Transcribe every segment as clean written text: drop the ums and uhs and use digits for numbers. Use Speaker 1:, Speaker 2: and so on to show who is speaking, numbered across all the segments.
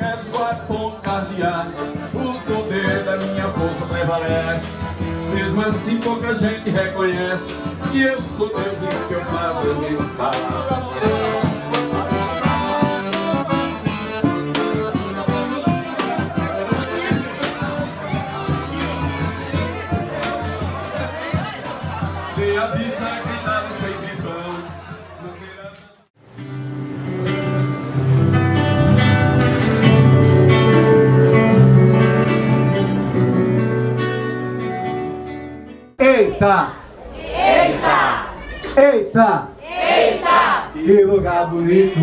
Speaker 1: Quero os 4 pontos cardeais, o poder da minha força prevalece. Mesmo assim pouca gente reconhece que eu sou Deus e o que eu faço eu nem faço. Dei a vista quem tava sem visão.
Speaker 2: Eita!
Speaker 3: Eita!
Speaker 2: Eita!
Speaker 3: Eita!
Speaker 2: Que lugar bonito!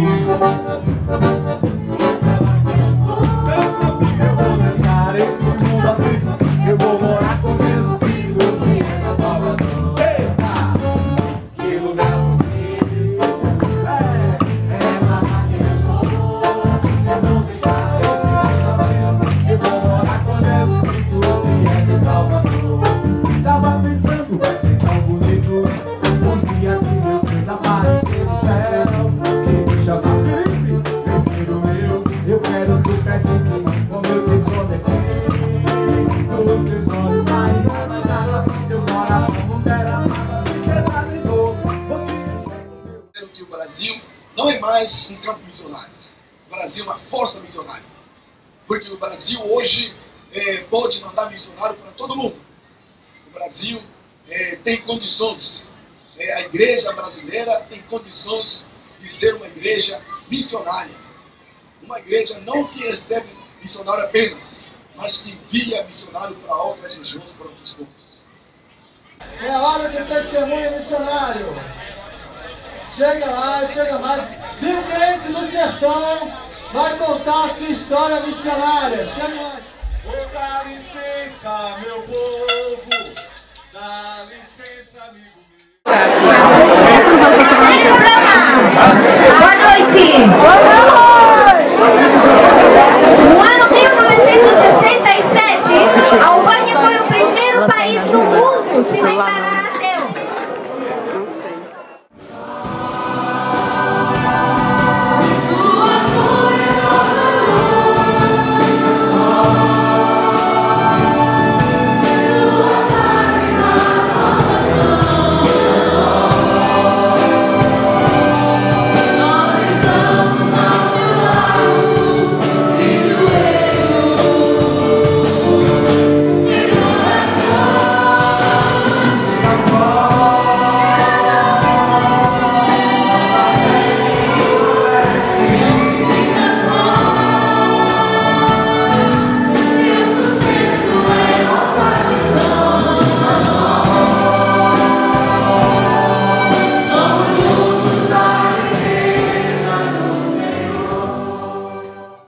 Speaker 2: Eu vou deixar esse mundo aflito. Eu vou morar com Jesus Cristo, em Salvador. Eita! Que lugar bonito! É lá que eu vou. Eu vou deixar esse mundo aflito. Eu vou morar com Jesus Cristo, em Salvador. Tava pensando, vai ser tão bonito um dia que meu Deus aparecer no céu. Que me chama Felipe, meu filho meu. Eu quero te perto, como eu te prometi. Nos teus olhos ainda não nada, teu coração não terá nada. Riqueza de dor,
Speaker 4: que o Brasil não é mais um campo missionário. O Brasil é uma força missionária. Porque o Brasil hoje pode mandar missionário para todo mundo. O Brasil tem condições, a igreja brasileira tem condições de ser uma igreja missionária. Uma igreja não que recebe missionário apenas, mas que envia missionário para outras regiões, para outros povos.
Speaker 5: É a hora do testemunho missionário. Chega lá, chega mais. Bill Gates no sertão vai contar a sua história missionária. Chega mais.
Speaker 1: Oh, dá licença, meu povo, dá licença, amigo meu.
Speaker 3: Boa noite!